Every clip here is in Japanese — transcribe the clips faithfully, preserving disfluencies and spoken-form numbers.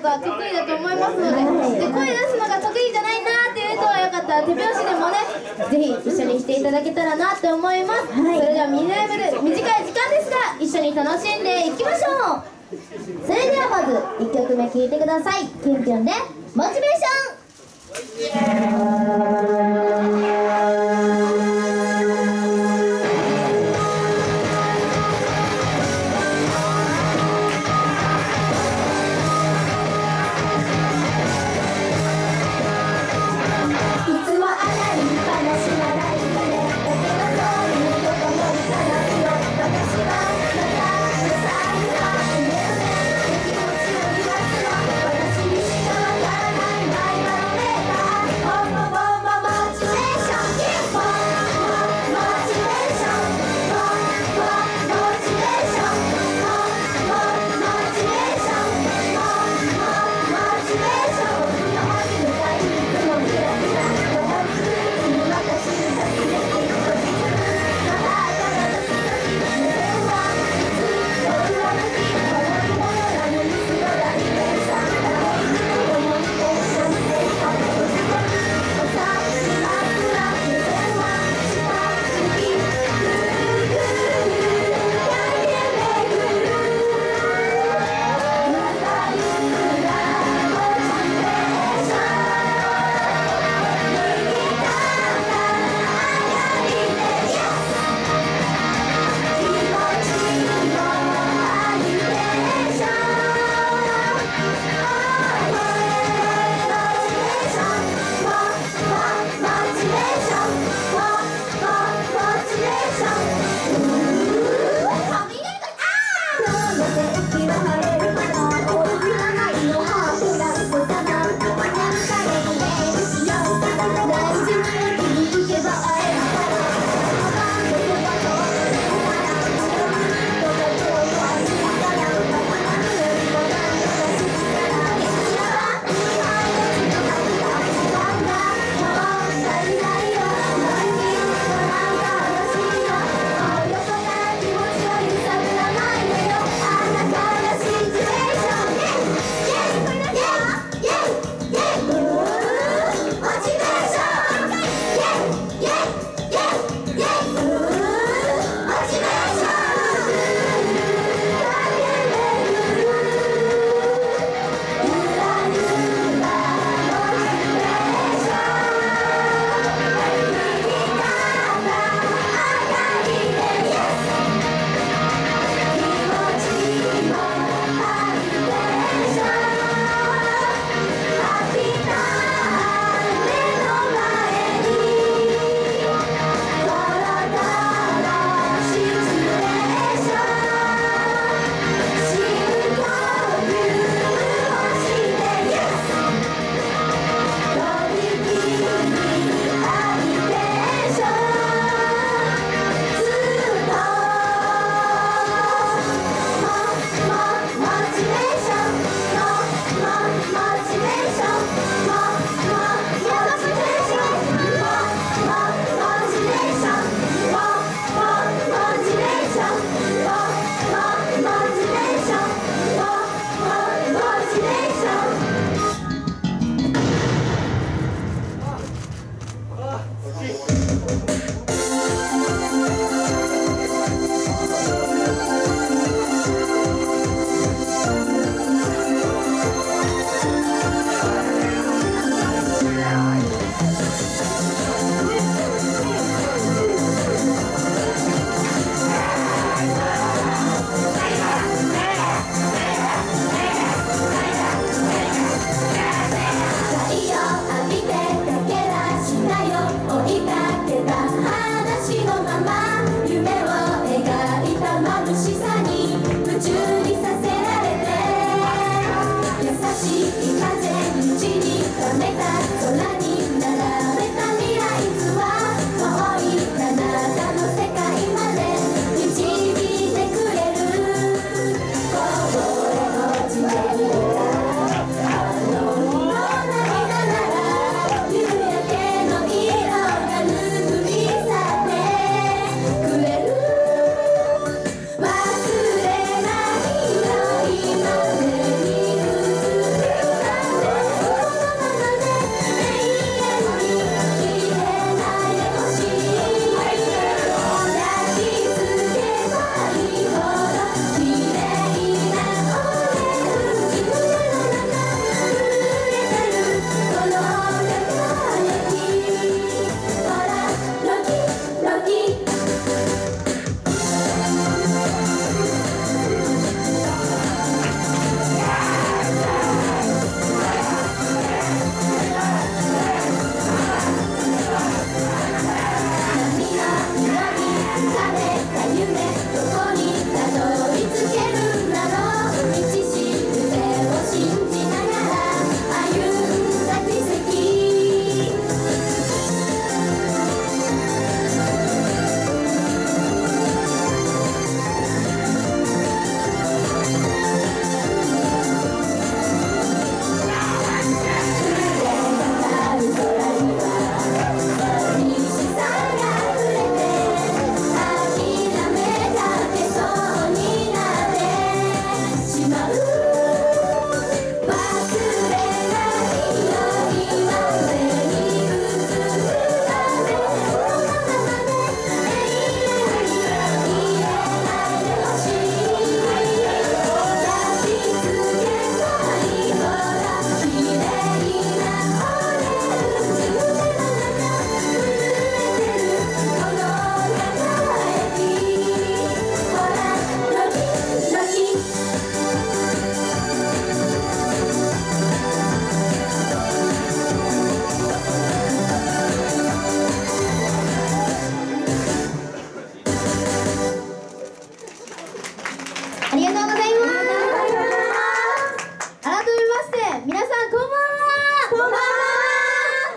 が得意だと思いますので、で声出すのが得意じゃないなーっていう人はよかったら手拍子でもねぜひ一緒にしていただけたらなって思います、はい、それではミニライブで短い時間ですが一緒に楽しんでいきましょう。それではまずいっきょくめ聴いてください。キュンキュンでモチベーション。 私にしかわからないマイバロメーター、ボンボンボンボンモチ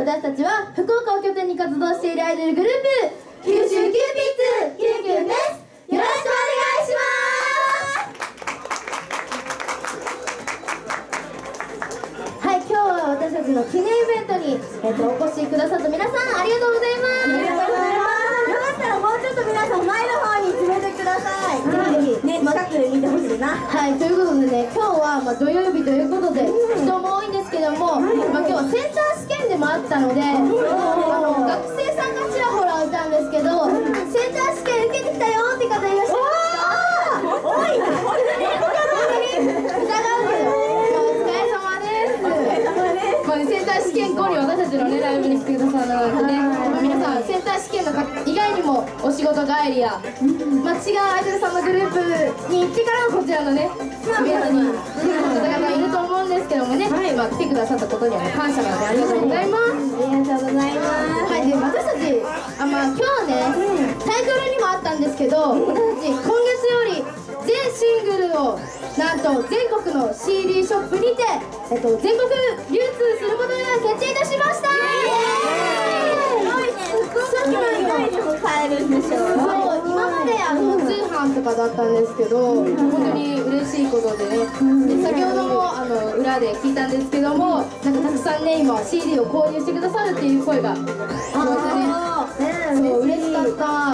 私たちは福岡を拠点に活動しているアイドルグループ九州キューピッツキュンキュンです。よろしくお願いします。はい、今日は私たちの記念イベントに、えっと、お越しくださった皆さんありがとうございます。 ありがとうございます。よかったらもうちょっと皆さん前の方に詰めてください。ぜひね、近くで見てほしいな。 はい、ということでね、今日はまあ土曜日ということで人も多いんですけども、まあ、今日はセンター試験でもあったので、あの学生さんがちらほらいたんですけど、センター試験受けてきたよって方いらっしゃいますか？ 多いな。 疑うけど、まあ、お疲れ様です。まあ、センター試験後に私たちのねライブに来てくださるのでね、まあ、皆さんセンター試験の以外にもお仕事帰りや、まあ、違うアイドルさんのグループに行ってからこちらのねイベントに来る方々いると思うんですけどもね、はい、まあ、来てくださったことには、ね、感謝なのでありがとうございます。 ありがとうございます。 はい、で私たちあ、まあ、今日ね、タイトルにもあったんですけど、私たち今月より全シングルをなんと全国の シーディー ショップにて、えっと、全国流通することが決定いたしました。 今以外にも買えるんでしょう。 そう、今まであの通販とかだったんですけど、本当に嬉しいことでね、で先ほどもあの裏で聞いたんですけども、なんかたくさんね今 シーディー を購入してくださるっていう声が聞こえてね、そう嬉しかった。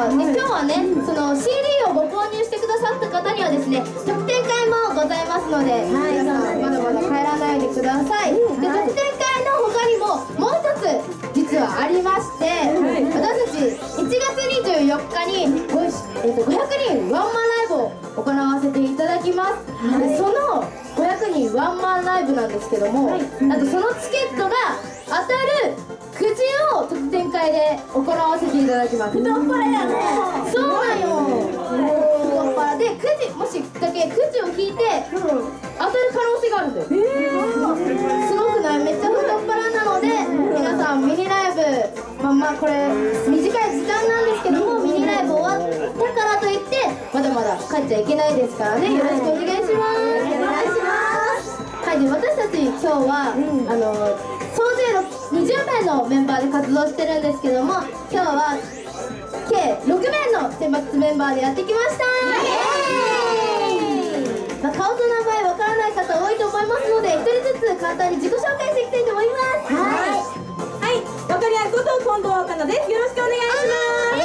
で今日はね、その シーディー をご購入してくださった方にはですね、特典会もございますので、皆さんまだまだ帰らないでください。で特典会の他にももう一つ実はありまして、私たちいちがつにじゅうよっかにご、えっと、ごひゃくにんワンマンライブを行わせていただきます。でそのごひゃくにんワンマンライブなんですけども、あとそのチケットが当たるくじを特典会で行わせていただきます。 太っ腹やね。 そうなんよ。太っ腹でくじ、もしだけくじを引いて当たる可能性があるんだよ。すごくない？めっちゃ太っ腹なので、皆さんミニライブ、まあまあこれ短い時間なんですけども、ミニライブ終わったからといってまだまだ帰っちゃいけないですからね。よろしくお願いします。お願いします。 はい、で私たち今日は、うん、あの総勢にじゅうめいのメンバーで活動してるんですけども、今日は計ろくめいの選抜メンバーでやってきました。まあ、顔と名前わからない方多いと思いますので、ひとりずつ簡単に自己紹介していきたいと思います。 はいはい、わかりやすこと近藤かなです。よろしくお願いします。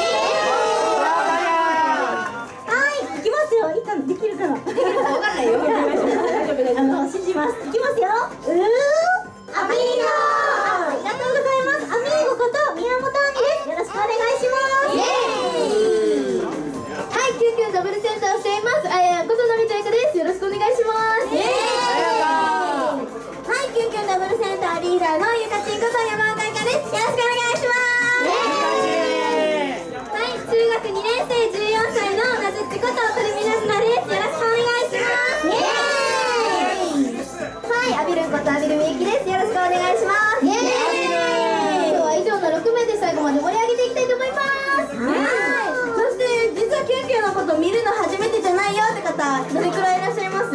はい、いきますよ。いったんできるかな。できるかわかんないよ。大丈夫です。あの信じます。いきますよ。うーアミーゴ。ありがとうございます。アミーゴこと宮本亜美です。よろしくお願いします。 イエーイ。はい、キュンキュンダブルセンターをしていますあややことのみとゆかです。よろしくお願いします。イエーイ。 はい、キュンキュンダブルセンターリーダーのゆかちんこと山岡ゆかです。よろしくお願いします。はい、中学にねんせいじゅうよんさいのなずっちことくるみなずなです。よろしくお願いします。イエーイ。はい、アビルンことアビルみゆきです。よろしくお願いします。 イエーイ。今日は以上のろくめいで最後まで盛り上げていきたいと思います。 はい、そして実はキュンキュンのこと見るの初めてじゃないよって方どれくらいいらっしゃいます？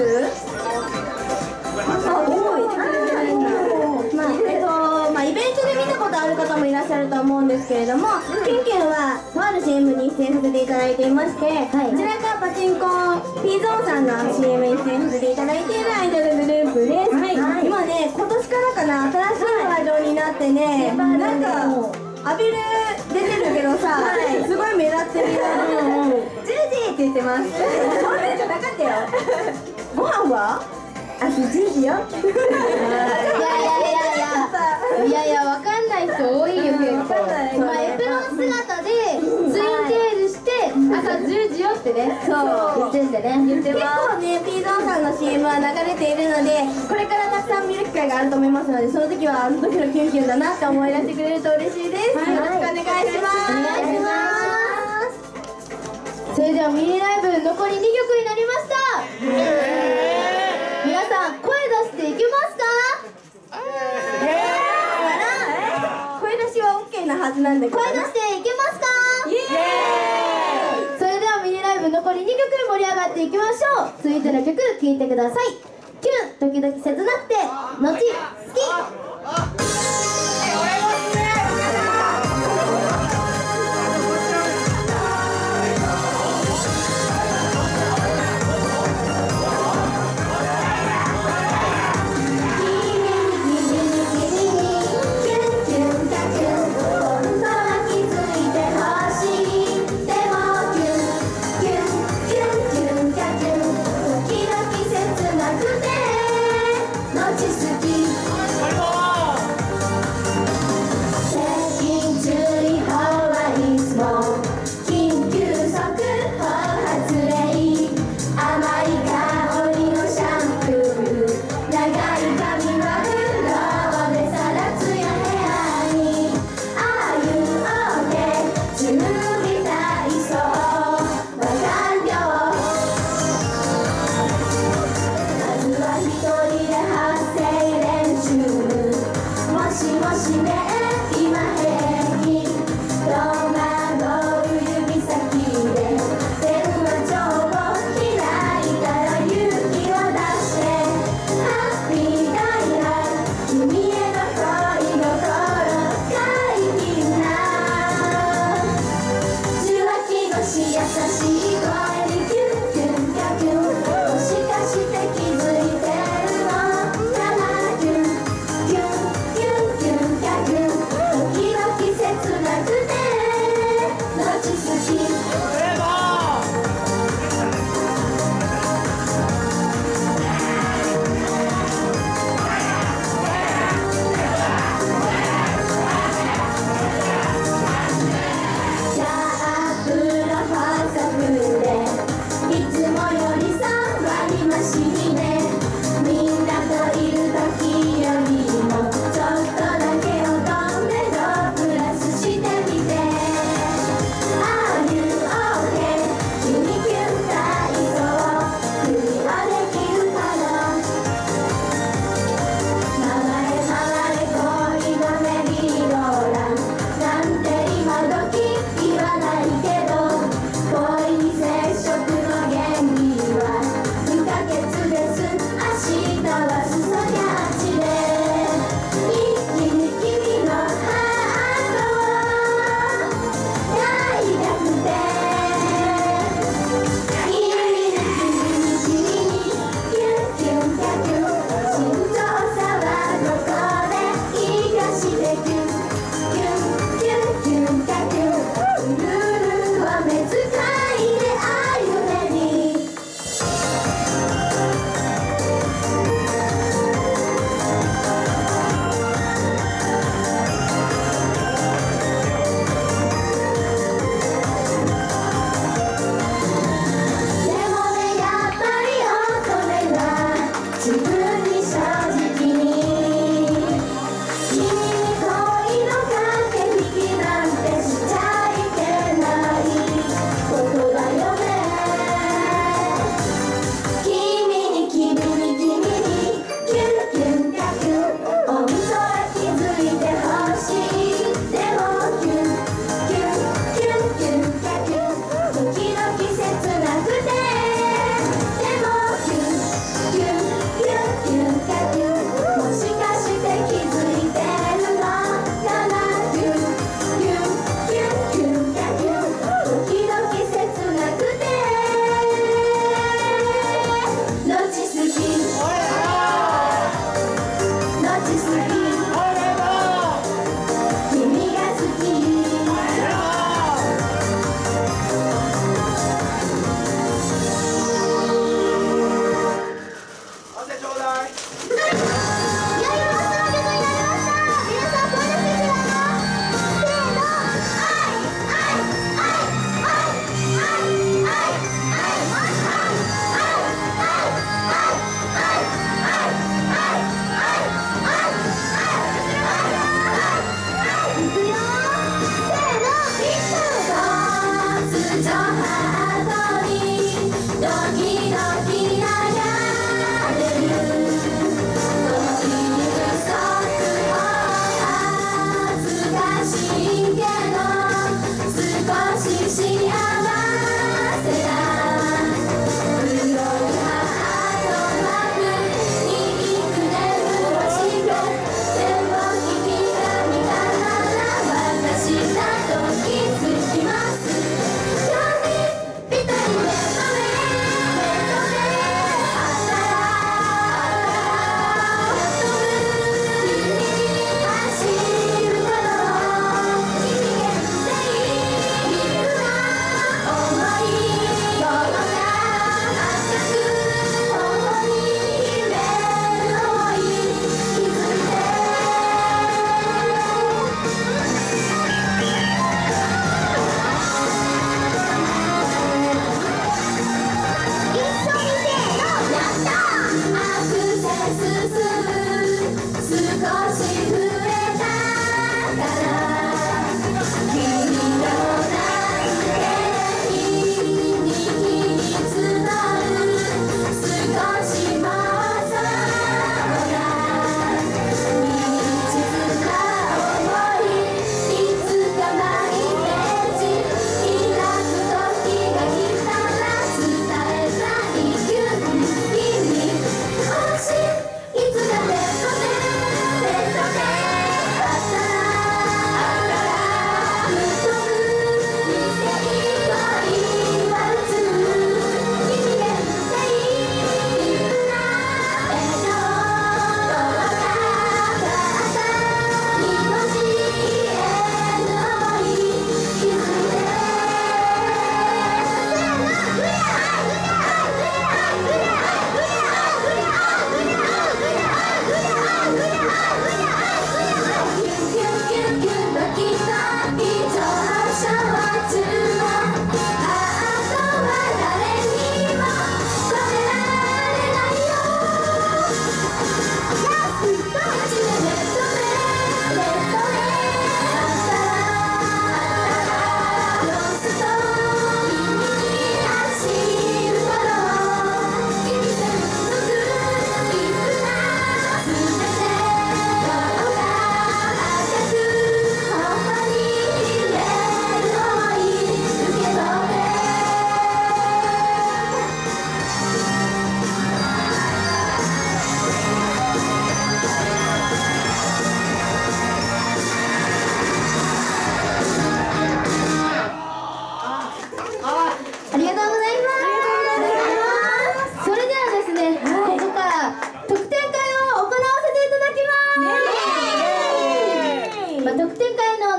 あ、多い。まあ、えっと、まあ、イベントで見たことある方もいらっしゃると思うんですけれども、キュンキュンはとある シーエム に出演させていただいていまして、はい、こちらがパチンコ P ゾーンさんの シーエム に出演させていただいているアイドルグループです。はい、今ね、今年からかな、新しいバージョンになってね、なんかアビル出てるけどさ、はい、すごい目立ってるよ。ジュージーって言ってます。そんなんじゃなかったよ。ご飯はあ、ジュージーよ。 いやいやいやいやいやいや、わかんない人多いよ結構。まあエプロン姿でツインテールして朝じゅうじよってね、そう言ってんでね。言ってます。結構ね、 P ゾーンさんの シーエム は流れているので、これからたくさん見る機会があると思いますので、その時はあの時のキュンキュンだなって思い出してくれると嬉しいです。よろしくお願いします。お願いします。それではミニライブ残りにきょくになりました。皆さん声出していけますか？ 声出しは オーケー なはずなんで、 声出していけますか？ イエーイ。 それではミニライブ残りにきょく盛り上がっていきましょう。続いての曲聴いてください。キュン時々切なくて後好き。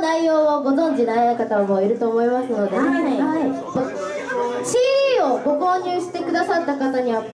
内容をご存知ない方もいると思いますので、はいはい、シーディー をご購入してくださった方には